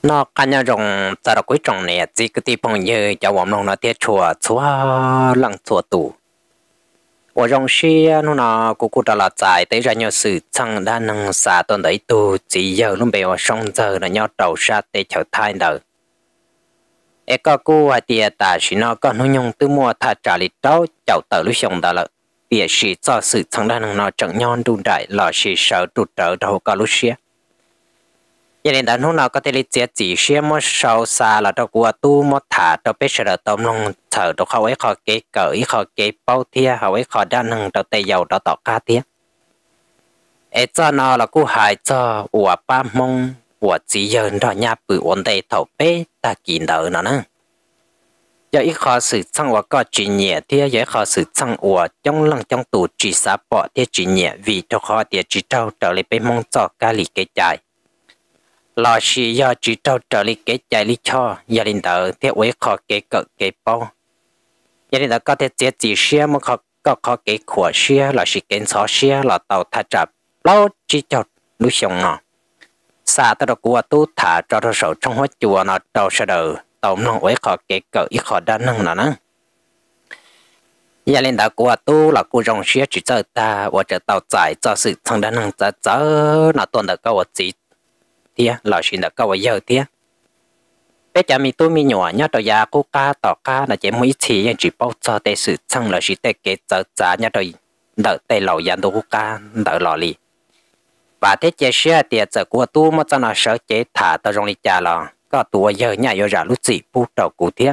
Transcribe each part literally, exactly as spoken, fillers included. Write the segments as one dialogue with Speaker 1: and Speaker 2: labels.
Speaker 1: nó cá nhau rồng ta đã quý trọng này chỉ cái tí phong như cho bọn nó tiết chùa chúa lăng chùa tủ ở trong xe nó nó cũng cũng đã là giải tới ra nhiều sự chẳng đa năng xa tuần đấy tu chỉ giờ lúc bây giờ xong giờ là nhau đầu ra để trở thay đời ê có cô hay tiệt ta chỉ nó có nội dung từ mua thà trả lịch đâu chậu tờ lúc xong đó là địa chỉ cho sự chẳng đa năng nó chẳng nhon đun đại là chỉ sợ tụt trở đâu có lúc xe cho nên đã lúc nào có thể lý giải chỉ xe mất sâu xa là đâu qua tu mất thả đâu biết sẽ tôm lòng thở đâu không ấy khó kế cởi khó kế bao thia không ấy khó đa năng đâu tây dầu đâu tỏ cá thia ấy cho nó là cô hại cho của ba mông của chỉ dân đó nhà bự ổn định thầu bê ta kín đỡ nó nữa giờ ít khó sự sang của có chỉ nhẹ thia giờ khó sự sang của trong lăng trong tủ chỉ xả bỏ thia chỉ nhẹ vì cho khó thia chỉ trâu trở lại bên mông cho cá lì cái chạy lò xì do chỉ trâu trở lại cái chạy lý cho gia đình đỡ thia với khó cái cỡ cái bao gia đình đỡ có thể chế chỉ xe mà khó có khó cái khỏa xe là chỉ cái xó xe là tàu thả chập lâu chỉ cho lúc xong nó xa ta được của tu thả cho nó sầu trong hết chùa nó đầu sẽ đầu tàu nó với khó cái cỡ ít khó đa năng nó nữa gia đình đã của tu là cô rong xe chỉ cho ta và cho tàu giải cho sự thăng đa năng cho cho nó tuần được câu chỉ thia là xin được câu giờ thia bây giờ mi tôi mi nhỏ nhá đầu già cô ca tỏ ca là chỉ mấy chỉ nhưng chỉ bao cho để sự thăng là chỉ để cái cho giá nhá đầu đợi để lầu già đồ cô ca đợi lò lì và thế chế xe thì giờ của tu mà cho nó sợ chế thả tao trong đi trả là có tuổi giờ nhà giờ ra lúc gì phút đầu cụ thế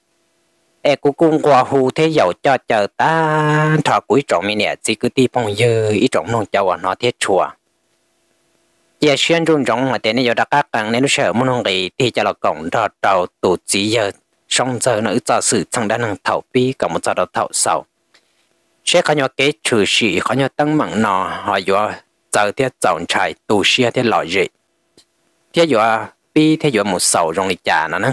Speaker 1: ê cụ cung qua hù thế giàu cho chờ ta thọ cuối trọng mi nè chỉ cứ đi phong giờ ít trọng nông châu nó thiết chùa chế xuyên rung rong mà thế này giờ đã các càng nên nó sợ muốn không gì thì cho là cổng đó đầu tụ chỉ giờ xong giờ nó cho sự thăng đa năng thảo pi cả một giờ đầu thảo sầu sẽ có nhau cái trừ sĩ có nhau tăng mặn nọ họ vừa giờ thiết chọn trái tụ xe thiết lọ gì thiết vừa pi thiết vừa một sầu trong lịch trà nó nè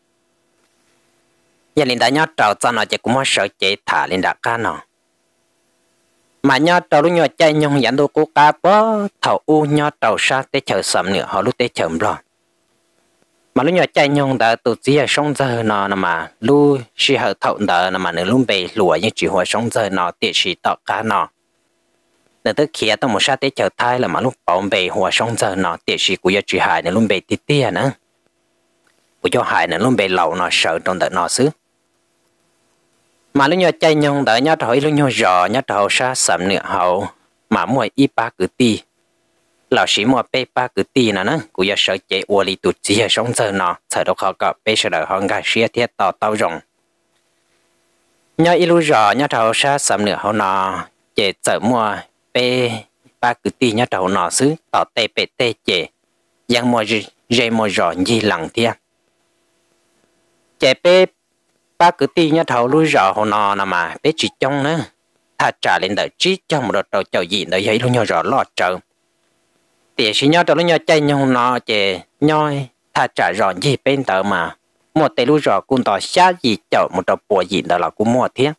Speaker 1: gia đình đã nhớ trâu cho nó chỉ cũng muốn sợ chế thả lên đặt cá nó mà nhớ trâu lúc nhớ chạy nhung dẫn đồ cố cá bó thầu u nhớ trâu sát để chờ sầm nữa họ lúc để chờ rồi mà lúc nhớ chạy nhung đã tụt chỉ ở sông giờ nó mà lu chỉ hợp thầu đó mà nữa luôn bị lùa những chỉ hoa sông giờ nó tiệt chỉ tọt cá nó nữa tới kia tao một sát để chờ thai là mà lúc bảo bị hoa sông giờ nó tiệt chỉ của chỉ hại nữa luôn bị tít tia nữa của cho hại nữa luôn bị lậu nó sợ trong đợt nó xứ mà lúc nhớ chạy nhung đợi nhớ hỏi lúc nhớ rõ nhớ đầu sa sầm nửa hậu mà mua y ba cứ ti lão sĩ mua pe ba cứ ti nè nè cũng giờ sợ chạy uo li tụt chỉ sống giờ nọ sợ đâu khó gặp pe sợ đợi họ gài xía thiết tàu tàu rồng nhớ y lúc rõ nhớ đầu sa sầm nửa hậu nọ chạy sợ mua pe ba cứ ti nhớ đầu nọ xứ tàu tê pe tê chạy giang mua gì dây mua rõ gì lằng thiệt chạy pe ba cứ ti nhá thầu lui rõ hồ nọ nè mà bé chỉ trong nữa ta trả lên đợi trí trong một đợt đầu chầu gì đợi thấy luôn nhau rõ lọt trời thì chỉ nhớ đầu luôn nhau chạy nhau nọ chè nhoi ta trả rõ gì bên tờ mà một tay lui rõ cũng tỏ xa gì chậu một đầu bùa gì đó là cũng mua thiết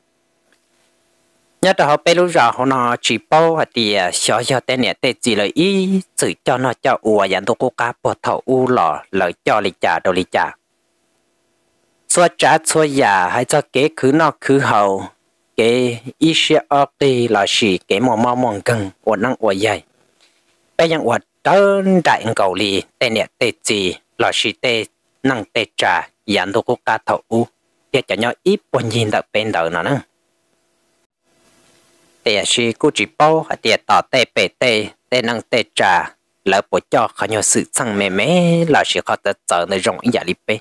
Speaker 1: nhớ đầu bé lui rõ hồ nọ chỉ bao thì xóa cho tên này tên gì lời ý sự cho nó cho ua dàn tôi cố cá bột thầu u lò lời cho lịch trả đầu lịch trả xóa trả xóa giả hay cho kế cứ nó cứ hậu kế ý sẽ ở đây là gì kế mò mò mò cần ở năng ở dày bây giờ ở đơn đại cầu lì tên nè tên gì là gì tên năng tên trả dàn đồ quốc ca thầu u để cho nhau ít quan nhìn được bên đầu nó nữa để gì cô chỉ bao hay để tỏ tên bể tên tên năng tên trả là bộ cho họ nhau sự sang mềm mẽ là gì họ tự trở nên rộng giả lý bê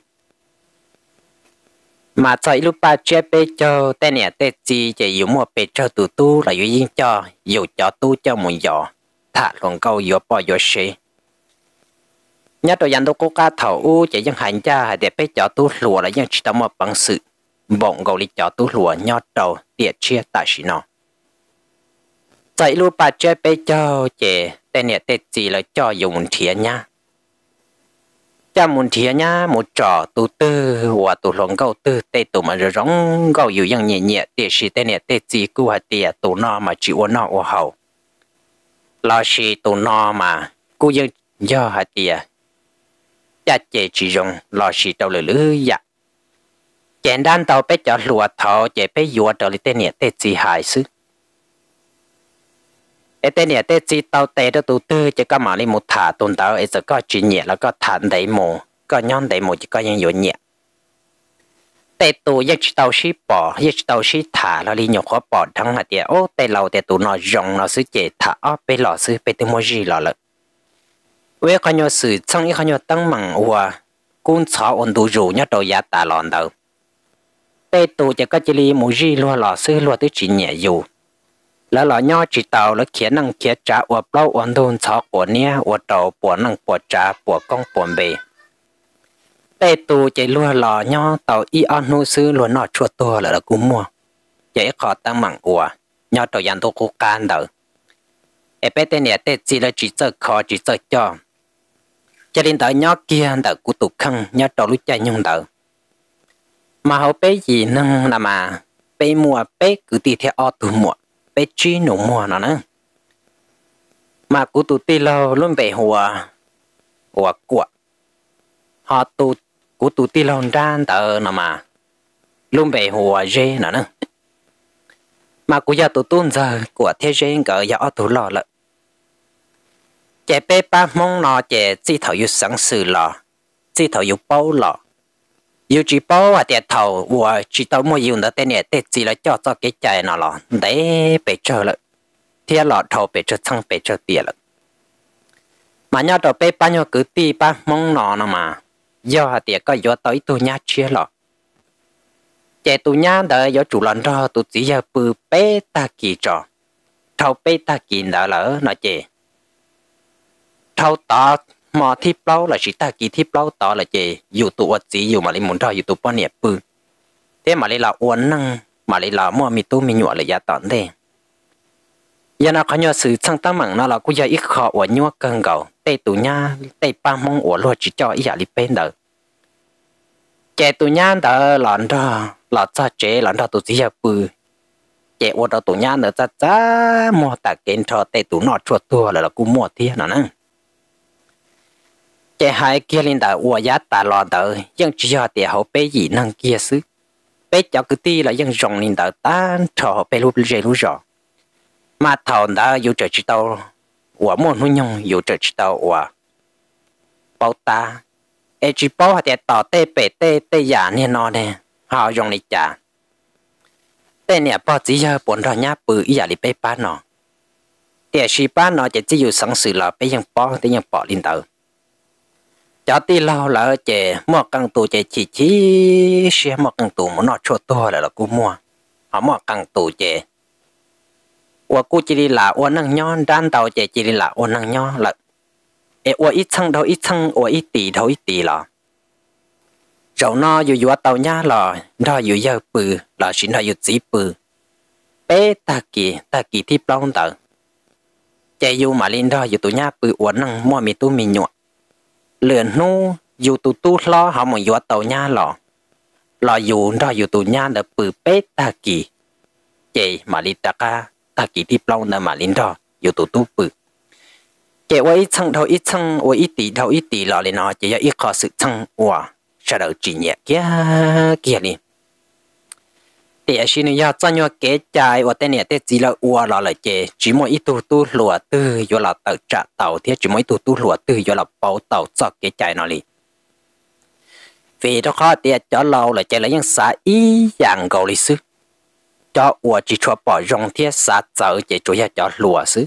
Speaker 1: mà cho lúc ba chế bê cho tên này tên gì chỉ dùng một bê cho tụ tu là dùng yên cho dù cho tu cho một giỏ thả còn câu dù bỏ dù xí nhớ tôi dành tôi cố ca thầu u chỉ dân hành cha để bê cho tu lùa là dân chỉ tao một bằng sự bỗng gầu đi cho tu lùa nhớ đầu địa chia tại xí nó cho lúc ba chế bê cho chỉ tên này tên gì là cho dùng thiệt nha cha muốn thiệt nhá một trò tu tư và tu lòng câu tư tê tu mà rồi rong câuอยู่ยังnhẹ nhẹ để sĩ tê nè tê chỉ cứu hạt tiệt tu no mà chịu no ở hậu lo sĩ tu no mà cứuยังdo hạt tiệt cha chế chỉ dùng lò xì tàu lử lử dạ chén đan tàu bé cho lùa thọ chế bé dùa trở lại tên nhẹ tê chỉ hại sư ê tên nhẹ tê chỉ tàu tê đó tụ tư chỉ có mà đi một thả tồn tàu ấy giờ có chỉ nhẹ là có thản đầy mồ có nhon đầy mồ chỉ có những dụ nhẹ tê tụ nhất tàu xí bỏ nhất tàu xí thả là đi nhục khó bỏ thằng là tiệt ô tê lâu tê tụ nó rong nó sư chế thả ó bé lò sư bé tê mua gì lò lợ với con nhau sự trong những con nhau tăng mặn hòa cún chó ổn đủ rủ nhớ đầu giá tà lòn đầu tê tụ chỉ có chỉ li mua gì lúa lò sư lúa tới chỉ nhẹ dù là lò nhau chỉ tàu là khiến năng khiến trả hòa bao ổn đồn chó của nia hòa tàu của năng của trả của con của bề tê tụ chỉ lúa lò nhau tàu y on nu sư lúa nọ chua to là là cún mua chỉ khó tăng mặn hòa nhau đầu giá tô cố can đầu em bé tên này tê chỉ là chỉ chơi khó chỉ chơi cho cho nên tới nhóc kia đỡ của tụ khăn nhóc đầu lúc chạy nhung đỡ mà họ bé gì nâng là mà bé mua bé cứ đi theo ô tụ mua bé chi nụ mua nó nữa mà của tụ ti lâu luôn về hùa hùa của họ tụ của tụ ti lâu ra đỡ là mà luôn về hùa dê nó nữa mà của gia tụ tuôn giờ của thế giới cỡ gia ô tụ lò lợ trẻ bé ba mong nó trẻ chỉ thầu yêu sáng sự lò chỉ thầu yêu bao lò yêu chỉ bao à trẻ thầu và chỉ tao mua yêu nó tên này tên chỉ là cho cho cái chạy nó lò để bị chờ lợ thì lò thầu bị chờ thăng bị chờ tiền lợ mà nhau đầu bé ba nhau cứ ti ba mong nó nó mà do trẻ có do tới tôi nhá chia lò trẻ tôi nhá đợi do chủ lần đó tôi chỉ giờ bự bé ta kỳ trò thầu bé ta kỳ đã lỡ nó trẻ thâu tỏ mò thiếp lâu là chỉ ta kỳ thiếp lâu tỏ là chỉ dù tụ chỉ dù mà lấy muốn cho dù tụ bao nhiêu bự thế mà lấy là uốn năng mà lấy là mua mi tu mi nhọ là giá tận thế giờ nó có nhiều sự sang tăng mặn nó là cũng giờ ít khó uốn nhọ cân gầu tây tụ nha tây ba mong uốn luôn chỉ cho ít giả đi bên đó trẻ tụ nha đó lợn đó lợn cho trẻ lợn đó tụ chỉ giờ bự trẻ uốn đó tụ nha nữa cha cha mua ta kiến cho tây tụ nọ chuột tua là là cũng mua thế nào nè trẻ hai kia lên đảo uổng giá tà lò đảo nhưng chỉ cho tiền hậu bé gì năng kia xứ bé cháu cứ ti là dân rồng lên đảo tan trò bé lúc rơi lúc rõ mà thầu đã yêu trời chỉ tao uổng muốn nuôi nhung yêu trời chỉ tao uổng bao ta e chỉ bao hạt tiền tỏ tê bể tê tê giả nè nó nè họ dùng để trả tê nè bao chỉ giờ bốn đôi nhá bự ý giả đi bé bán nó tiền chỉ bán nó chỉ chỉ yêu sáng sự là bé dân bao tê dân bỏ lên đảo cho tí lâu là trẻ mua căng tù trẻ chỉ chỉ xe mua căng tù muốn nó chua to là là cô mua họ mua căng tù trẻ và cô chỉ đi là uốn năng nhon đan tàu trẻ chỉ đi là uốn năng nhon là ê uốn ít chăng đâu ít chăng uốn ít tỷ đâu ít tỷ là rồi nó dù dù tàu nhá là đó dù giờ bự là xin nó dù chỉ bự bé ta kỳ ta kỳ tiếp long tàu trẻ dù mà lên đó dù tụi nhá bự uốn năng mua mì tu mì nhọ lượn nu dù tụ tu lo họ muốn vô tàu nha lò lò dù đó dù tụ nha được bự bé ta kỳ chị mà đi ta ca ta kỳ tiếp long là mà lên đó dù tụ tu bự chị với ít chăng đâu ít chăng với ít tỷ đâu ít tỷ lò lên nó chỉ có ít khó sự chăng wow sao đâu chỉ nhẹ kia kia đi thì xin nhớ cho nhau kế trái và tên này tên chỉ là ua là là chế chỉ mỗi ít tu tu lúa tư do là tàu trả tàu thì chỉ mỗi tu tu lúa tư do là bao tàu cho kế trái nó đi vì đó khó thì cho lâu là chế là những xã ý dạng cầu lịch sử cho ua chỉ cho bỏ rong thiết xã trợ chế chủ yếu cho lúa xứ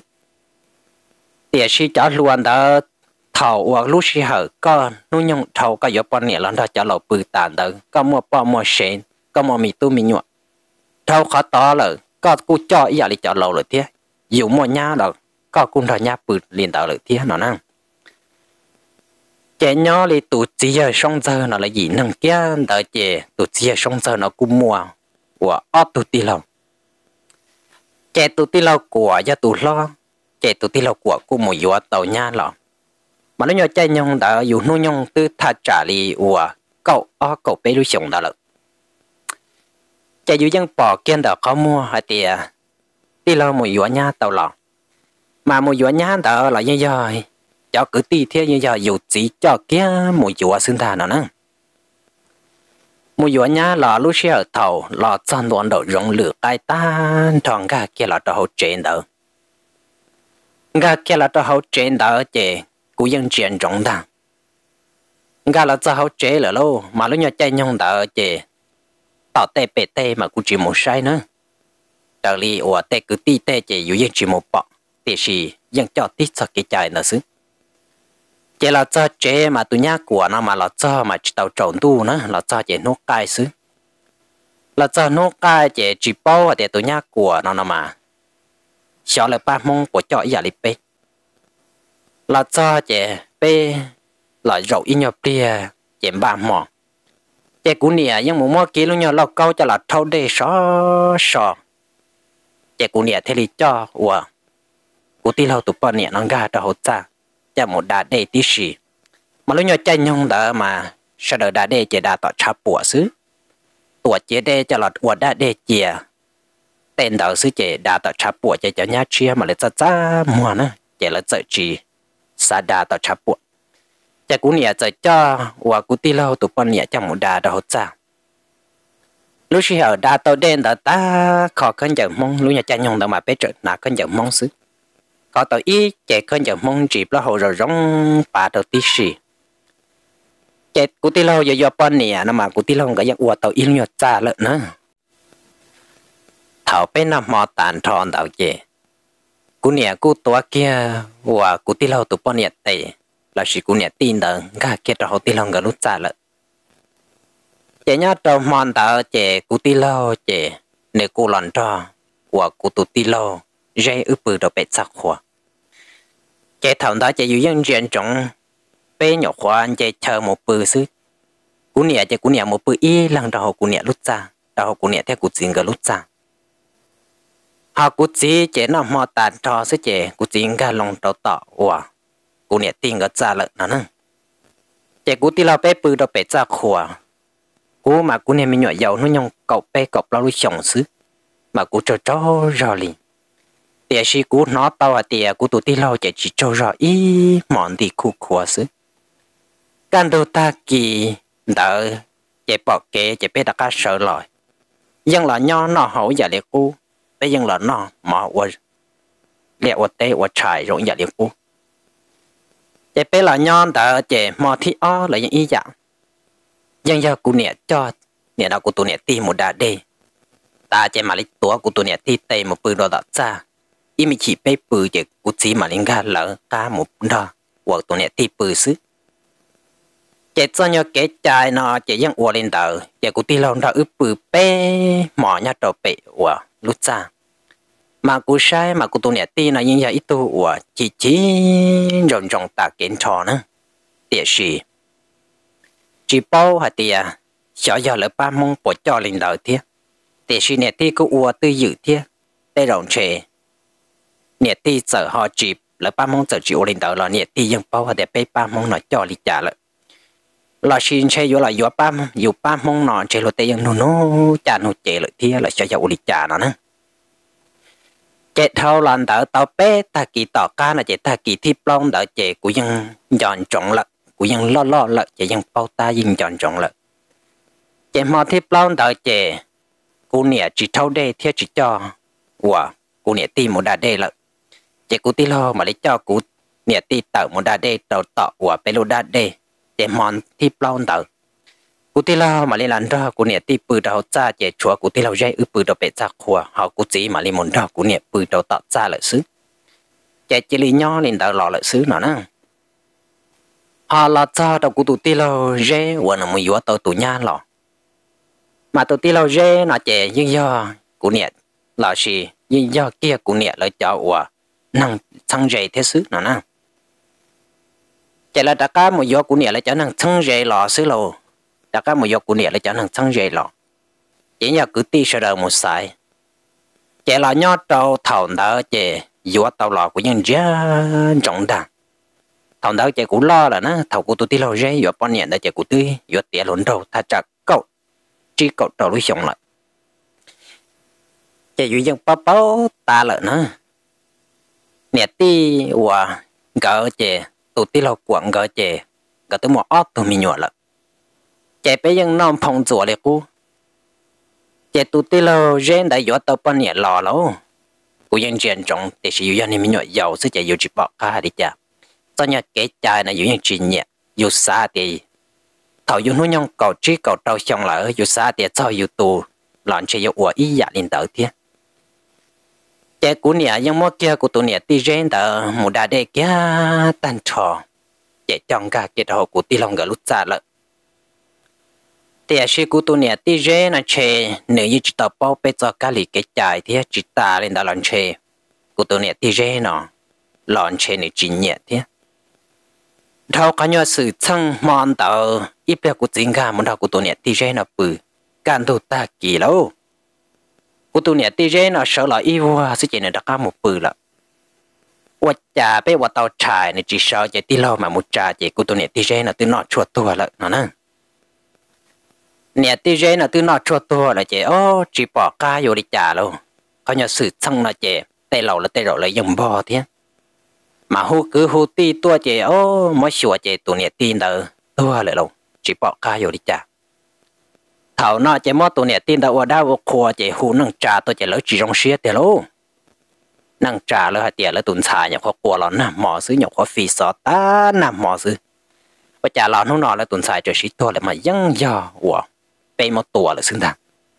Speaker 1: thì khi cho lúa đó thầu ua lúc khi hở con nuôi nhung thầu có yếu bao nhiêu lần đó cho lâu bự tàn đó có mua bao mua sen có mua mì tu mì nhọ thâu khó to là có cô cho ý là cho lâu rồi thế dù mua nhá là có cũng là nhá bự liền tạo rồi thế nó năng trẻ nhỏ thì tụi chỉ giờ xong giờ nó là gì năng kia đợi trẻ tụi chỉ giờ xong giờ nó cũng mua của ở tụi ti lâu trẻ tụi ti lâu của gia tụi lo trẻ tụi ti lâu của cô một yếu tàu nhá lọ mà nó nhỏ trẻ nhung đã dù nuôi nhung tư thà trả li của cậu ở cậu bé lưu sống đó là chạy dù dân bỏ kiên đó có mua hay thì đi lo một vỏ nhá tàu lọ mà một vỏ nhá tàu là như rồi cho cứ ti thế như giờ dù chỉ cho kia mùi dùa xương thà nào nè mùi dùa nhá là lúc xe ở thầu là chân đoạn đầu rộng lửa ai tan thằng gà kia là cho hậu trên đó gà kia là cho hậu trên đó chị cú dân chuyện rộng đằng gà là cho hậu chế là lâu mà lúc nhỏ chạy nhông đó chị tạo tê bê tê mà cú chỉ một sai nữa trở li ở tê cứ ti tê chị dù dân chỉ một bọ thì chỉ dân cho tít cho cái chạy nữa xứ chỉ là cho chế mà tụi nhá của nó mà là cho mà chỉ tàu trộn tu nữa là cho chế nốt cay xứ là cho nốt cay chế chỉ bao để tụi nhá của nó nó mà xóa lại ba mông của cho giả li bê là cho chế bê là rậu in nhập bia chế ba mỏ chế cú nè nhưng muốn mua kí luôn nhau lâu câu cho là thâu đề xó xó chế cú nè thế li cho ủa cú ti lâu tụi bọn nè nó ga cho hỗ trợ cho một đà đề tí xì mà lúc nhỏ chạy nhông đó mà sau đó đà đề chế đà tọt chắp bùa xứ tuổi chế đề cho là ủa đà đề chìa tên đó xứ chế đà tọt chắp bùa chế cho nhá chia mà lại cho cha mua nữa chế là trợ trì xa đà tọt chắp bùa chế cú nè chế cho ủa cú ti lâu tụi bọn nè cho một đà đó hỗ trợ lúc xí ở đà tàu đen đó ta khó khăn giờ mong lúc nhỏ chạy nhông đó mà bé trợ nà khăn giờ mong xứ có tàu ý chạy khơi giờ mong chỉ là hồ rồi rong bà đầu tí xì chạy cú tí lâu giờ giờ bọn nè nó mà cú tí lâu cái giặc ua tàu ý nhiều cha lợn nữa thảo bên nằm mò tàn tròn tàu chè cú nè cú tua kia ua cú tí lâu tụ bọn nè tệ là chỉ cú nè tin đờ gà kia rồi tí lâu cái lúc cha lợn chạy nhá trâu mòn tàu chè cú tí lâu chè nè cú lòn trò ua cú tụ tí lâu dây ướp bự đầu bẹt sắc hoa, chạy thằng đó chạyอยู่ยังเรียน trong bé nhỏ hoa chạy chờ một bự xứ, cú nè chạy cú nè một bự y lăng đầu cú nè lút ra, đầu cú nè theo cú chính cái lút ra, họ cú chỉ chạy nó mò tàn trò xứ chạy cú chính cái lòng đầu tọ, wow, cú nè tin cái ra lợn nó nè, chạy cú tí lao bé bự đầu bẹt sắc hoa, cú mà cú nè mình nhỏ giàu nó nhông cậu bé cậu lao lui chồng xứ, mà cú cho cho rồi liền tiệt sĩ cú nó tao à tiệt cú tụi ti lâu chỉ chỉ cho rõ ý món đi khu khua xứ can đồ ta kỳ đỡ chỉ bỏ kế chỉ biết đặt cá sợ lòi dân là nho nó hậu giả liệt cú bây dân là nó mà quên liệt quật tê quật trái rồi giả liệt cú chỉ biết là nho đỡ chỉ mò thi o là những ý dạng dân giờ cú nè cho nè nào cú tụi nè ti một đà đê ta chỉ mà lấy tua cú tụi nè ti tê một bự đồ đặt ra ý mình chỉ bé bự chứ cú chỉ mà linh ga lỡ ta một đó hoặc tụi này ti bự xứ chỉ cho nhau cái trái nó chỉ những uo lên đầu chỉ cú ti lâu đó ướp bự bé mỏ nhá đầu bé uo lút ra mà cú sai mà cú tụi này ti nó như vậy ít tu uo chỉ chỉ rong rong ta kiến trò nữa địa sĩ chỉ bao hạt tiề xỏ giờ lỡ ba mông bỏ cho lên đầu thiệt địa sĩ này ti có uo tư dự thiệt đây rong trẻ nè ti giờ họ chỉ là ba mong giờ chỉ ô lên đầu là nè ti dân bao để bé ba mong nó cho đi trả lại là xin chơi vô là vô ba vô ba mong nó chơi lo tê dân nó nó trả nó chơi lại thì là cho dầu đi trả nó nè chơi thâu lần đầu tao bé ta kỳ tỏ ca là chơi ta kỳ thi plong đợi chơi của dân dọn trọng lại của dân lo lo lại chơi dân bao ta dân dọn trọng lại chơi mò thi plong đợi chơi cô nè chỉ thâu đây theo chỉ cho wow cô nè ti một đà đây lại chỉ cú ti lo mà lấy cho cú nè ti tờ một đà đê tàu tọ của pelu đà đê để mòn ti plon tờ cú ti lo mà lấy làm ra cú nè ti bự đầu cha chỉ chúa cú ti lo dây ư bự đầu bể cha khua họ cú chỉ mà lấy muốn ra cú nè bự đầu tọ cha lợi xứ chỉ chỉ lấy nhỏ lên tờ lò lợi xứ nó nè họ là cha đầu cú tu ti lo dây của nó mới vô tàu tu nha lò mà tu ti lo dây nó chỉ như do cú nè là gì như do kia cú nè lợi cho của năng thăng dày thế xứ nó nè chỉ là tất cả một do của nè là cho năng thăng dày lò xứ lô tất cả một do của nè là cho năng thăng dày lò chỉ là cứ ti sờ đầu một sai chỉ là nhớ trâu thầu đó chỉ do tàu lò của nhân dân trọng đẳng thầu đó chỉ cũng lo là nó thầu của tôi ti lo dây do bọn nhận đó chỉ của tôi do tiền lớn đầu ta chặt cậu chỉ cậu trâu lui xong lại chỉ do dân bao bao ta lại nữa nè ti và gỡ chè tụt tí lâu quảng gỡ chè gỡ tới một ót tụi mình nhọ lợ chè bé dân non phong rùa lệ cú chè tụt tí lâu gen đã gió tàu pan nhẹ lò lâu cú dân chuyện trong để sử dụng nên mình nhọ giàu sẽ chè yêu chỉ bỏ cả đi chả cho nhà cái chai này dùng chuyện nhẹ yêu xa thì thầu yêu nuôi nhông cầu trí cầu trâu xong là yêu xa thì cho yêu tù lọn chơi yêu ủa ý dạ lên tới thế chè cú nhẹ nhưng mà kia cú tụi nhẹ ti gen đã một đà đề kia tan trò chè trong cả cái đầu cú ti lòng gỡ lút ra lợ thì khi cú tụi nhẹ ti gen là chơi nếu như chỉ tập bao bây giờ cả lì cái chai thì chỉ ta lên đã lọn chơi cú tụi nhẹ ti gen nó lọn chơi này chỉ nhẹ thế thao cá nhau sự chăng mòn tàu ít bé của chính cả muốn thao của tụi nhẹ ti gen nó bự can tu ta kỳ lâu của tụi nhẹ ti gen nó sợ là yêu sự chuyện này đã có một bự là quạt trà bé quạt tàu trải này chỉ sợ chỉ ti lâu mà một trà chỉ của tụi nhẹ ti gen nó từ nọ chuột tua lại nó nè nhẹ ti gen nó từ nọ chuột tua là chỉ ô chỉ bỏ cá vô đi trà luôn cá nhau sự chăng là chỉ tay lẩu là tay lẩu là dùng bò thế mà hú cứ hú ti tua chỉ ô mới sửa chỉ tụi nhẹ tin đâu tua lại luôn chỉ bỏ cá vô đi trà thảo nó chỉ mất tụi nhẹ tin đâu ở đâu ở khoa chỉ hú nâng trà tôi chỉ lỡ chỉ trong xía tiền luôn nâng trà lỡ hai tiền lỡ tụi xài nhập kho qua lon nè mò xứ nhập kho phi sọ ta nằm mò xứ và trà lon nó nọ lỡ tụi xài cho xí tua lại mà dân giờ wow bay một tua là xứng đáng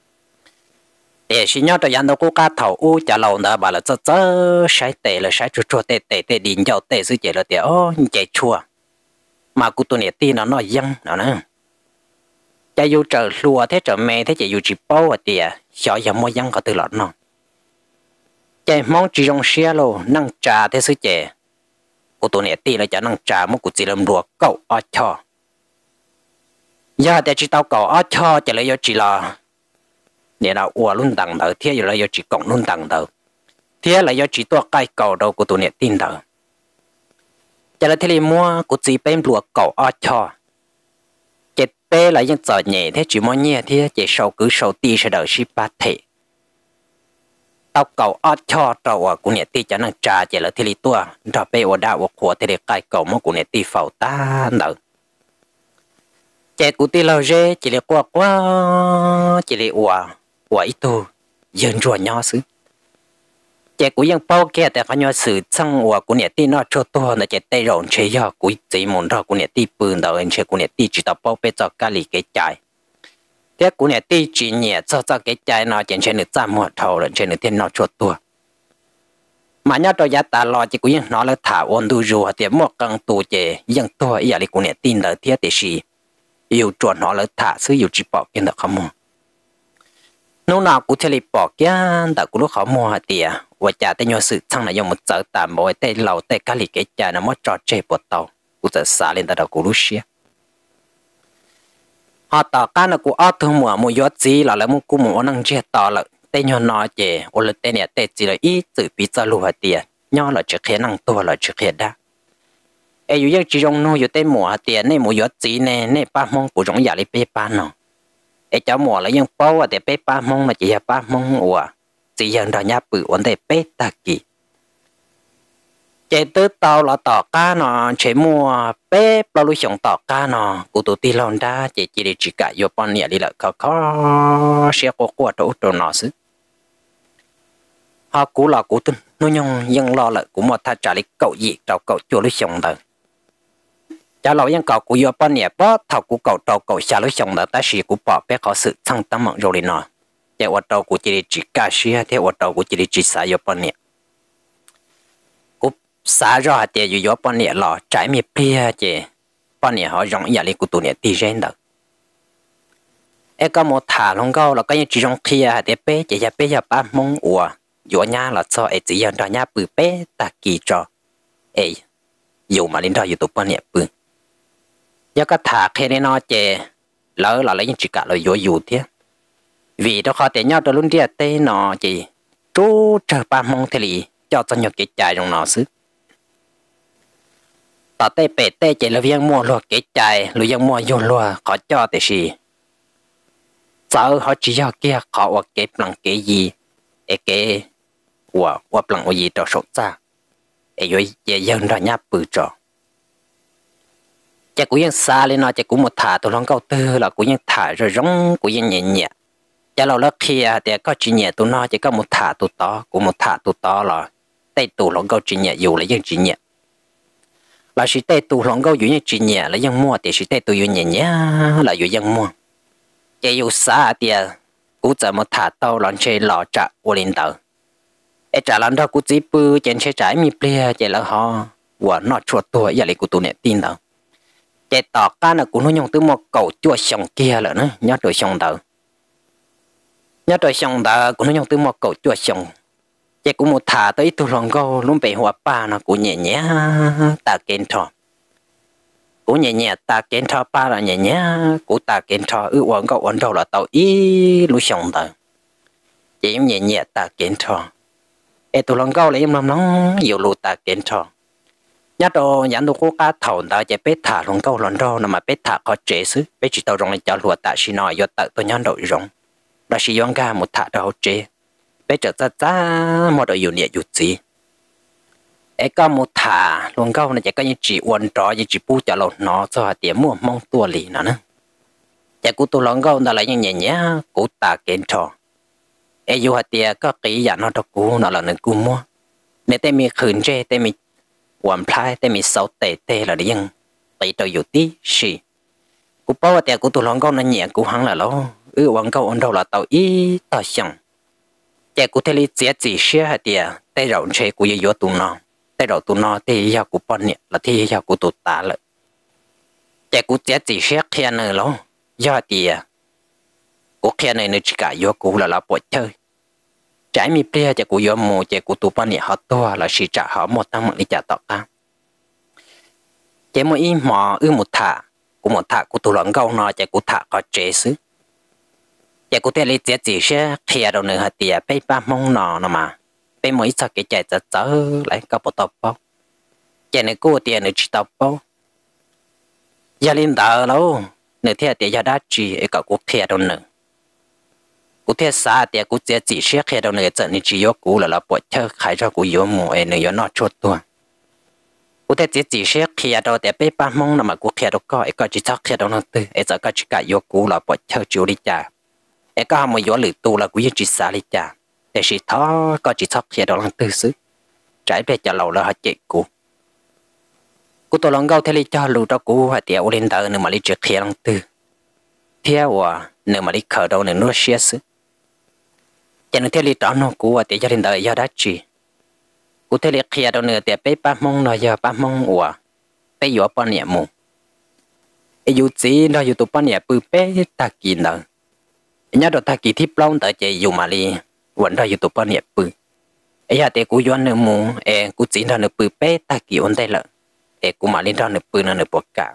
Speaker 1: để xí nhớ tôi dặn đâu cô cá thầu u trà lầu nữa bà là chớ chớ sai tệ là sai chua chua tệ tệ tệ đi nhau tệ xứ chỉ là tiền ô chạy chua mà cụ tụi nhẹ tin nó nói dân nó nè cha yêu trời lùa thế trời mẹ thế chỉ yêu chỉ bao à tiề sợ giờ mua dân có từ lọt nó cha mong chỉ trong xe lô năng trà thế xứ chè cụ tụi nhẹ tin là chả năng trà mà cụ chỉ làm lùa cậu ở cho giờ để chỉ tao cậu ở cho chỉ là yêu chỉ là để là ua luôn đằng đầu thế là yêu chỉ cộng luôn đằng đầu thế là yêu chỉ tua cây cầu đâu cụ tụi nhẹ tin đầu chả là thế li mua cụ chỉ bên lùa cậu ở cho chết bé là những giờ nhẹ thế chỉ mua nhẹ thế chỉ sau cứ sau ti sẽ đợi ship ba thể tao cầu ở cho tao cụ nhẹ ti cho năng trà chỉ là thế li tua rồi bé ở đạo của thế để cây cầu mà cụ nhẹ ti phẩu ta nữa chết cụ ti lâu dễ chỉ là qua qua chỉ là ua ua ít tu dân rùa nhỏ xứ trẻ của dân bao kia tại có nhau sự sang của của nhà ti nó cho tôi là trẻ tây rộn chế do của chỉ muốn đó của nhà ti bự đầu anh chế của nhà ti chỉ tập bao bây giờ cả lì cái trái thế của nhà ti chỉ nhẹ cho cho cái trái nó trên trên được giảm một thầu lên trên được thiên nó cho tôi mà nhớ tôi giá ta lo chỉ của dân nó là thả ôn du rùa thì một căn tu chế dân tôi ý là của nhà tin là thiết để gì yêu chuẩn nó là thả sử dụng chỉ bỏ cái đó không mua lúc nào cũng thấy bỏ kia đã cũng lúc họ mua hạt tiền và trả tên nhau sự thăng là dùng một giờ tạm mỗi tay lầu tay cá lì cái trả nó mất trò chơi bột tàu cũng sẽ xả lên đầu của lúc xưa họ tỏ cá nó cũng ở thương mùa mua gió gì là lấy một cú mua năng chia tỏ là tên nhau nói về ô là tên này tên chỉ là ít từ bị cho lùa hạt tiền nhau là chỉ khía năng tua là chỉ khía đa ai yêu dân chỉ dùng nuôi yêu tên mùa hạt tiền này mua gió gì này này ba mong cũng giống giả lấy bê ba nào ai cháu mùa là dân bao để bê ba mong là chỉ là ba mong ủa chỉ dân đó nhà bự vấn đề bê ta kỳ chạy tới tàu là tỏ cá nó chạy mua bê bao lưu sống tỏ cá nó cụ tụ ti lon đa chỉ chỉ để chỉ cả vô bọn nhẹ đi lại có có xe qua qua chỗ chỗ nó xứ họ cũ là cũ tin nó nhung dân lo lại cũng một thà trả lại cậu gì trâu cậu chua lưu sống đời cha lão dân cậu của vô bọn nhẹ bó thầu của cậu trâu cậu xa lưu sống đời ta sĩ của bỏ bé có sự thăng tâm mạng rồi nó chạy qua trâu của chỉ để chỉ cả xe theo qua trâu của chỉ để chỉ xả vô bọn nhẹ xã ra thì dù gió bọn nhẹ lò trái miệt bia chứ bọn nhẹ họ rong nhà lên của tụi nhẹ tì gen đó em có một thả long câu là có những chỉ trong kia thì bé chỉ là bé là ba mong ủa gió nhà là cho em chỉ dân đó nhà bự bé ta kỳ cho ấy dù mà lên đó dù tụi bọn nhẹ bự giờ có thả khi nên nó chứ lỡ là lấy những chỉ cả là gió dù thế vì đó khó để nhau đó luôn đi tê nó chỉ chú chờ ba mong thế li cho cho nhiều cái trái trong nó xứ tao tê bể tê chỉ là viên mua lúa cái trái lúa viên mua vô lúa khó cho thì gì sợ họ chỉ cho kia họ hoặc cái bằng cái gì cái cái hoặc hoặc bằng cái gì cho sốt ra ấy rồi giờ dân đó nháp bự trò chỉ cũng yên xa lên nó chỉ cũng một thả tụi nó câu tư là cũng yên thả rồi giống cũng yên nhẹ nhẹ chỉ lâu lớp kia thì có chỉ nhẹ tụi nó chỉ có một thả tụi to cũng một thả tụi to là tay tụi nó câu chỉ nhẹ dù là yên chỉ nhẹ là chỉ tay tụi nó câu dù như chỉ nhẹ là yên mua thì chỉ tay tụi yên nhẹ nhẹ là dù yên mua chỉ dù xa thì cũng chỉ một thả tao lần chơi lò trả của linh tử ai trả lần đó cũng chỉ bự trên chơi trái mi bia chỉ là họ và nó chuột tuổi giờ lại của tụi này tin đâu chạy tỏ ca là cũng nó nhung từ một cầu chua sòng kia là nữa nhớ rồi sòng đầu nhớ rồi sòng đầu cũng nó nhung từ một cầu chua sòng chạy cũng một thả tới tụi lòng câu luôn bị hoa pa nó cũng nhẹ nhẹ ta kén thọ cũng nhẹ nhẹ ta kén thọ pa là nhẹ nhẹ cũng ta kén thọ ư uống câu uống đâu là tàu ý lú sòng đầu chạy nhẹ nhẹ ta kén thọ ê tụi lòng câu lấy em làm nó nhiều lú ta kén thọ nhát đồ nhát đồ cố cá thầu ta chỉ biết thả lòng câu lần đó mà biết thả có chế xứ biết chỉ tao rong lên cho lụa ta xí nói do tự tôi nhát đồ rong là xí yong ca một thả đồ chế biết trở ra ra một đồ nhiều nhẹ nhiều gì ấy có một thả lòng câu này chỉ có những chỉ uốn trò những chỉ bu cho lột nó cho hạt tiền mua mong tua lì nữa nè chỉ cú tôi lòng câu ta lại những nhẹ nhẹ cú ta kiến trò ấy dù hạt tiền có kỹ giả nó đâu cú nó là nên cú mua nếu tên mi khẩn chế tên mi quần plai tên mi sáu tệ tệ là đi dân tệ tôiอยู่tí xì cú bảo tiền cú tôi lòng câu nó nhẹ cú hăng là lo ư quần câu ổn đâu là tàu ý tao xong chỉ cú thấy lý giải chỉ xe hạt tiền tay rộng chế cú yếu tụ nó tay rộng tụ nó thì yêu cú bọn nhẹ là thì yêu cú tụ ta lại chỉ cú giải chỉ xe kia nữa lo do tiền cú kia này nó chỉ cả yếu cú là là bỏ chơi trái mi bia chỉ cú yếu mù chỉ cú tụ bọn nhẹ họ to là chỉ trả họ một tăng một lý trả tọt ta chỉ một ít mò ư một thả cú một thả cú tụ lẫn câu nó chỉ cú thả có chế xứ chỉ cú thấy lý giải chỉ xe kia đâu nữa hạt tiền bay ba mông nọ nó mà bay mỗi sao cái chạy chở chở lại có bộ tập bao chạy này cua tiền này chỉ tập bao gia linh đạo lâu nửa theo tiền gia đắt chỉ ở cả quốc kia đâu nữa cú theo xa tiền cú giải chỉ xe kia đâu nữa trận này chỉ yếu cú là là bộ chơi khai ra cú yếu mù ấy nữa yếu nó chốt tua cú theo giải chỉ xe kia đâu tiền bay ba mông nó mà quốc kia đâu có ấy có chỉ chắc kia đâu nó từ ấy giờ có chỉ cả yếu cú là bộ chơi chịu đi trả ấy có một yếu lử tu là cú chỉ xa đi trả để chỉ thọ có chỉ thọ kia đó là tư xứ trái về cho lầu là họ chạy cũ cú tôi lòng gâu thế li cho lù đó cú họ tiệt lên tờ nữa mà li trực kia là tư theo à nữa mà li khởi đầu nữa nó xé xứ cho nên thế li đó nó cú họ tiệt cho lên tờ do đã chỉ cú thế li kia đâu nữa tiệt bé ba mông nó giờ ba mông à bé yếu bao nhiêu mông ấy yếu gì nó yếu tụ bao nhiêu bự bé ta kỳ nữa nhớ đồ ta kỳ thiếp lâu tới chạy dù mà li vẫn ra YouTube bao nhiêu bự, ấy là để cú doan nữa mù, ấy cú chỉ ra nữa bự bé ta kỳ ổn đây lợ, ấy cú mà lên ra nữa bự nữa nữa bọc cả,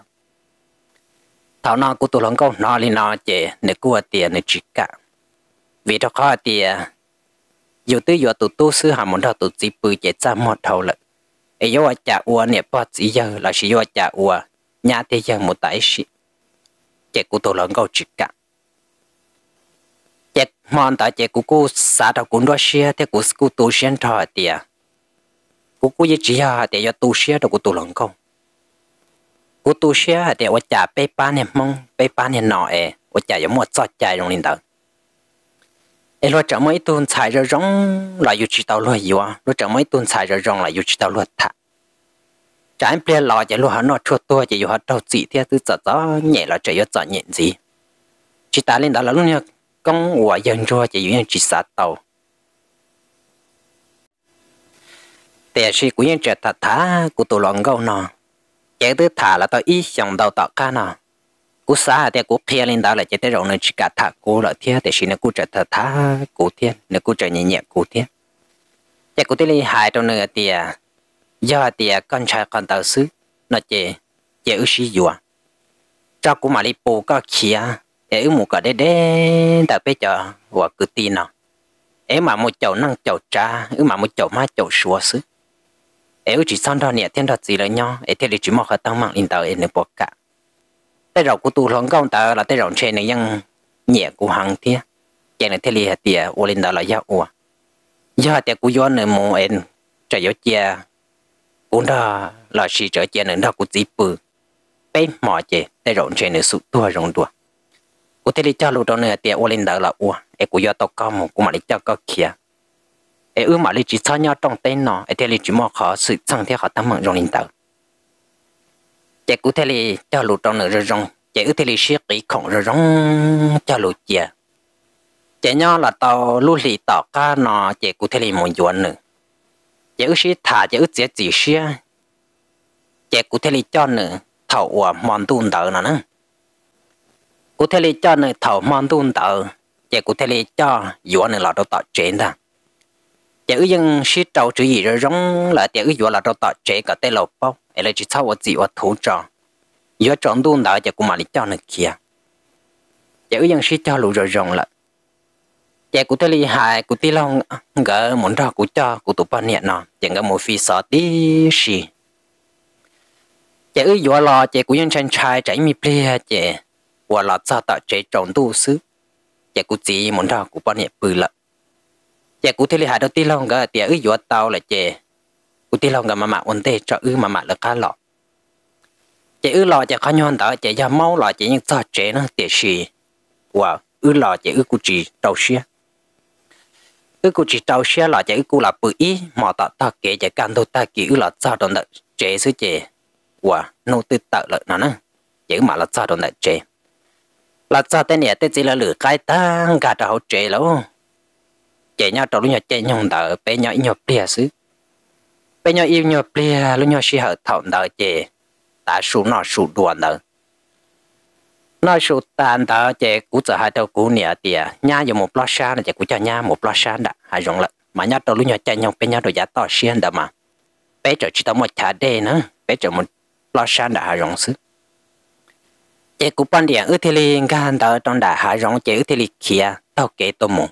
Speaker 1: thảo nào cú tụi lòng câu nó lên nó chạy nữa cú ở tiền nữa chỉ cả, vì đó khó tiền, dù tới giờ tụi tôi sư hàm muốn ra tụi chỉ bự chạy ra một thầu lợ, ấy do chả ua nè bắt chỉ giờ là chỉ do chả ua, nhà thế giờ một tại sĩ, chạy cú tụi lòng câu chỉ cả chạy mòn tại chạy cú cú xã đầu cú đua xe thì cú cú tu xuyên thọ tiệt cú cú chỉ ha tiệt cho tu xe đầu cú tu lòng công cú tu xe tiệtว่าจ่าไปป้าเนี่ยมองไปป้าเนี่ยหน่อเอว่าจ่าอย่ามัวจอดใจตรงนี้เด้อเออเราจะไม่ตุนใช้จะร้องเราอยู่ที่เตาลอยอยู่อ่ะเราจะไม่ตุนใช้จะร้องเราอยู่ที่เตาลอยถ่าจ่าเปลี่ยนเราจะรู้หันนอชั่วตัวจะอยู่หันเตาจีที่ตื้อจะจะเหนื่อยเราจะอยู่จะเหนื่อยสิจิตาเล่นดาเราเนี่ยcông của dân cho chỉ những chỉ sát tàu,แต่สิ่งกูยังจะตัดท้ากูตัวลองเกาหนอแกตัวถ่าแล้วตัวอีสองดาวต่อกันหนอกูสาแต่กูเพียรินดาวเลยจะได้รองในจิกาถ่ากูละเทียแต่สิ่งนั้นกูจะตัดท้ากูเทียนกูจะเหนียกูเทียแต่กูที่เลยหายตัวเนื้อเตียยอดเตียก้อนชายก้อนเต่าซื้อน่ะเจเจอุชิยัวเจ้ากูมาลิปูก็เขียเอ้หมูก็ได้เด้แต่ไปเจอหัวกือตีนเนาะเอ้มาหมูเจ้านั่งเจ้าจ้าเอ้มาหมูเจ้ามาเจ้าชัวซื้อเอ้chỉ xong đó nè thiên thật gìเลยnhauเอ้ที่เราchỉมองเขาตั้งมั่งอินเตอร์เอ็นในปกกะแต่เรากูตูหลงก้าวตาเราแต่เราเชนยังเหนียกูหังเทียอย่างในที่เราเตียโอลินดาเรายาอัวยาแต่กูย้อนในโมเอ็นจะยอเจียกูด่าเราชีเจอเจียหนึ่งด่ากูจีปือไป bé mò chè để rộn trên nữa sụt tua rộn tua cú thế đi cho lũ đó nữa tiệt ô lên đỡ là ua em cú do tao có một cú mà đi cho có kia em ư mà đi chỉ cho nhau trong tên nó em thế đi chỉ mò khó sự sang theo họ tấm mạng rộn lên đỡ chè cú thế đi cho lũ đó nữa rồi rộn chè ư thế đi siết cái khổng rồi rộn cho lũ chè chè nhau là tao lũ lì tao cá nó chè cú thế đi muốn yuan nữa chè ư siết thả chè ư chè chỉ siết chè cú thế đi cho nữa thầu và mòn tuôn đỡ nó nữa cụ thể là cho nên thầu mòn tuôn đỡ chè cụ thể là cho dọa nên là đâu tạo chuyện đó chè ư dân sĩ trâu chữ gì rồi giống là chè ư dọa là đâu tạo chuyện cả tên lộc bao ấy là chỉ sau gì và thủ trò dọa chọn tuôn đỡ chè cụ mà đi cho nên kia chè ư dân sĩ cho lũ rồi rong là chè cụ thể là hại cụ tí long gỡ muốn ra cụ cho cụ tụ ban nhẹ nó chè gỡ một phi sợ tí xì chè ư dọa lo chè cụ dân chân trai chạy mi ple chè và là cha tạo chế trồng tu sứ chè cụ chỉ muốn ra cụ bao nhiêu bự lợ chè cụ thế là hai đầu tiên long cái tiệt ư dọa tao là chè cụ tiên long cái mà mà ổn định cho ư mà mà là cá lọ chè ư lọ chè khó nhon đó chè da máu lọ chè những cha chế nó tiệt xì và ư lọ chè ư cụ chỉ trâu xía ư cụ chỉ trâu xía lọ chè ư cụ là bự ý mà tạo ta kể chè can đâu ta kỹ ư là cha đồng đợi chế sứ chè và nô tư tạo lợi nó nè chè mà là cha đồng đợi chế là sao tên này tên chỉ là lửa cái tăng cả đầu chế lâu chế nhau trâu lúc nhau chế nhung đỡ bé nhau nhau bia xứ bé nhau yêu nhau bia lúc nhau xí hợp thầu đỡ chế ta số nó số đuổi đỡ nó số tàn đỡ chế cú giờ hai đầu cú nè tiệt nhà dùng một lọ sáng là chế cú cho nhà một lọ sáng đã hai rong lại mà nhau trâu lúc nhau chế nhau bé nhau đồ giá to xiên đỡ mà bé trở chỉ tao một thả đê nữa bé trở một lọ sáng đã hai rong xứ chế cú ban điện ư thì liền gan đỡ trong đại hải rong chế ư thì liền kia tao kế tao mù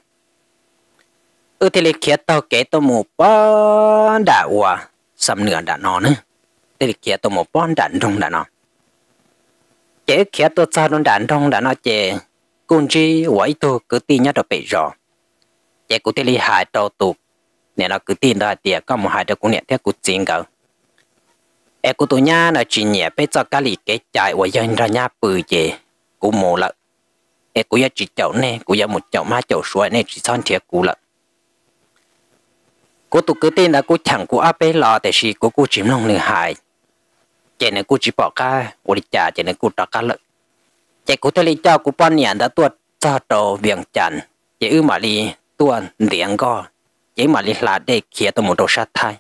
Speaker 1: ư thì liền kia tao kế tao mù bon đã qua sầm nửa đã nọ nữa thì liền kia tao mù bon đạn trong đã nọ chế kia tao sao trong đạn trong đã nọ chế cún chi quậy tao cứ tin nhá tao bị rõ chế cú thì liền hải tao tụ nè nó cứ tin đó tiệt có một hải tao cũng nè theo cú chính cả em cụ tụi nhà là chỉ nhẹ bây giờ cái gì cái chạy và dân ra nhà bự gì cũng mù lợ em cụ chỉ chậu nè cụ một chậu má chậu suối nè chỉ son thiệt cụ lợ cụ tụi cứ tin là cụ chẳng cụ áp bê lò để xí cụ cụ chìm lòng nửa hại chỉ nên cụ chỉ bỏ ca và đi trả chỉ nên cụ trả cá lợ chỉ cụ thấy lý cho cụ ban nhận đã tuột cho đồ viếng chăn chỉ ư mà đi tuột điện go chỉ mà đi là để kia tụi một đồ sát thai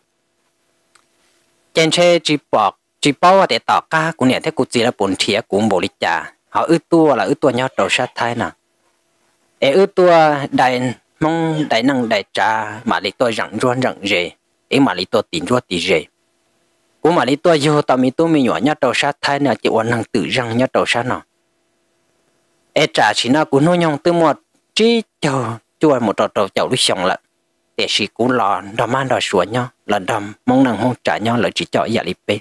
Speaker 1: trên xe chỉ bỏ chỉ bao để tỏ ca cũng nhận thấy cụ chỉ là bốn thiệt cũng bổ lý trả họ ư tua là ư tua nhau đầu sát thái nè ê ư tua đại mong đại năng đại trả mà lý tua rặng ruan rặng rề ê mà lý tua tiền ruan tiền rề cũng mà lý tua vô tao mi tu mi nhỏ nhau đầu sát thái nè chỉ quan năng tự răng nhau đầu sát nè ê trả chỉ nào cũng nói nhong từ một chỉ cho chua một trò trò chậu lúc xong lại để sĩ cũng lò đầm ăn đòi sủa nhau là đầm mong năng mong trả nhau là chỉ cho giả lip bê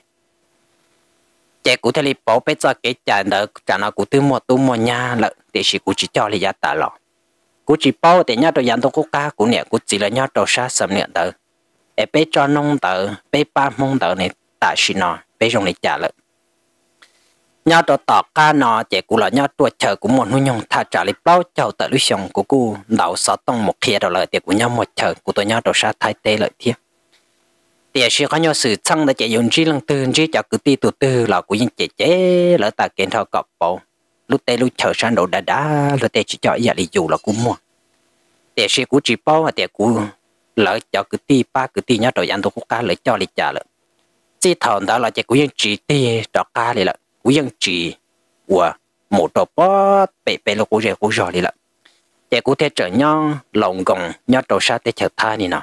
Speaker 1: trẻ cụ thể lip bảo bê cho cái trả nợ trả nào cụ tư một tu một nhà là để sĩ cụ chỉ cho là giá tạ lọ cụ chỉ bảo để nhau đồ dàn tô quốc ca cụ nè cụ chỉ là nhau đồ sa sầm nè tờ để bê cho nông tờ bê ba mong tờ này tại sĩ nọ bê dùng để trả lợi nhau đồ tỏ ca nọ trẻ cụ là nhau tuổi chờ cũng một nuôi nhung thà trả lip bao chầu tờ lúc xong của cụ đào sáu tông một kia đồ lợi để của nhau một chờ của tôi nhau đồ sa thay tê lợi thiệt để sĩ có nhau sự chăng để chạy dùng chi lăng tư chi cho cứ ti tụ tư là của những trẻ chế lỡ ta kiến thao cọp bộ lúc tê lúc chờ sang đồ đã đã lỡ tê chỉ cho giả lý dù là cũng mua để sĩ của chỉ bao để của lỡ cho cứ ti ba cứ ti nhau đồ ăn tôi quốc ca lỡ cho lý trả lỡ chỉ thằng đó là chạy của những chỉ ti đó ca lỡ của những chỉ của một đồ bó bể bể là của rẻ của giò lỡ chạy của thế trở nhau lòng gồng nhau đồ sa tê chờ tha nè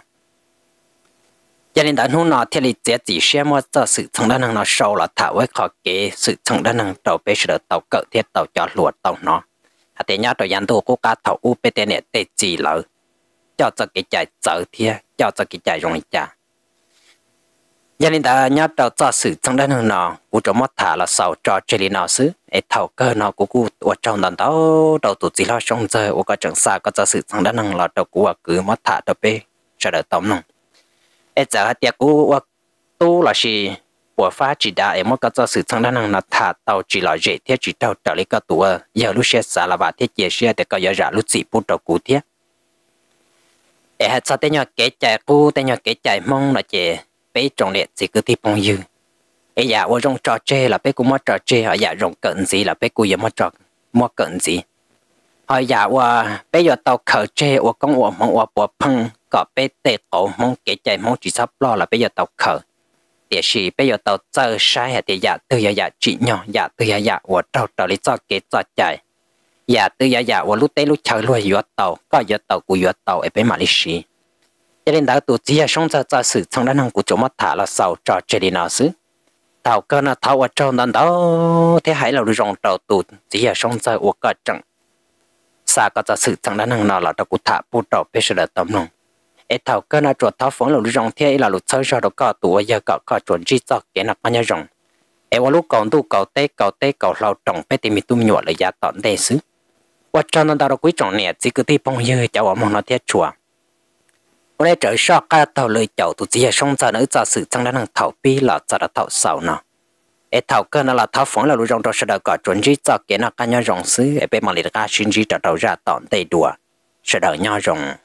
Speaker 1: cho nên đàn hôn nó theo lý giải chỉ xem mà cho sự thằng đàn năng nó sâu là thảo với khó kế sự thằng đàn năng đầu bê sửa tàu cỡ thiết tàu cho luộc tàu nó hạt tiền nhát đầu dàn đồ của cá thảo u bê tê nè tê chỉ lỡ cho cho cái chạy chở thiê cho cho cái chạy rong trả cho nên đã nhát đầu cho sự thằng đàn năng nó của chỗ mất thả là sầu cho chơi đi nào xứ để thảo cơ nó của của ở trong đàn tàu đầu tụt chỉ lo xong giờ ở cái trường xa có cho sự thằng đàn năng là đầu của cứ mất thả đầu bê sửa tàu nông ê giờ tiệc của tu là gì của phá chỉ đã em có cho sự thăng năng là thả tàu chỉ là dễ thiết chỉ tàu trở lại cái tủa giờ lúc xe xả là bà thiết chia xe để có giờ ra lúc gì bút đầu cú thiết em hết sao tên nhỏ kể chạy cú tên nhỏ kể chạy mong là chị bé trọng liệt gì cứ tiếp phong dư em dạ ở trong trò chơi là bé cũng mất trò chơi họ dạ rộng cận gì là bé cũng giờ mất trò mất cận gì họ dạ qua bé giờ tàu khởi chơi ở con ở mong ở bộ phăng có bé tệ cổ mong kể chạy mong chỉ sắp lo là bé giờ tàu khởi để sĩ bây giờ tàu chơi sai hay thì giả từ giả giả chỉ nhỏ giả từ giả giả của tàu tàu lý do kế cho chạy giả từ giả giả của lúc tết lúc chơi luôn yếu tàu có yếu tàu của yếu tàu ở bên Malaysia cho nên đã tụ chỉ là sống ra ra sự trong đó năng của chỗ mất thả là sau trò chơi đi nào xứ tàu cơ là tàu ở trong đó đó thế hãy là rong tàu tụ chỉ là sống ra của cả trận xa có ra sự trong đó năng nào là tàu của thả bút tàu bây giờ là tấm lòng ai thầu cơ na chuột tháo phóng là lúc rong thế là lúc chơi ra được cả tuổi giờ cả cả chuẩn chỉ cho cái nào bao nhiêu rong ai vào lúc còn tu cầu tê cầu tê cầu lao trồng bé tìm tu nhọ là giá tọn đề xứ qua cho nó đào quý trọng nè chỉ cứ đi phong như cháu ở mong nó thiết chùa ở đây trở so cả tàu lời cháu tụi chỉ là sống ra nữa cho sự tăng năng thảo pi là cho đã thảo sầu nè ai thầu cơ nó là tháo phóng là lúc rong đó sẽ được cả chuẩn chỉ cho cái nào bao nhiêu rong xứ ai bé mà lấy ra xin chỉ cho đầu ra tọn đề đùa sẽ đợi nhau rong